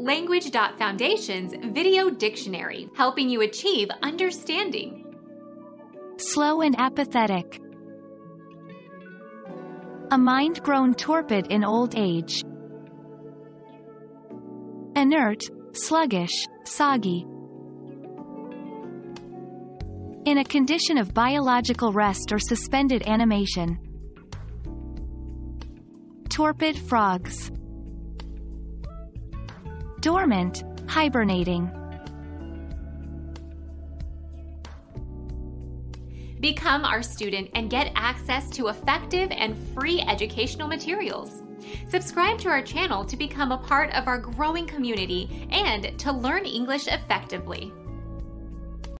Language.Foundation's Video Dictionary, helping you achieve understanding. Slow and apathetic. A mind grown torpid in old age. Inert, sluggish, soggy. In a condition of biological rest or suspended animation. Torpid frogs. Dormant, hibernating. Become our student and get access to effective and free educational materials. Subscribe to our channel to become a part of our growing community and to learn English effectively.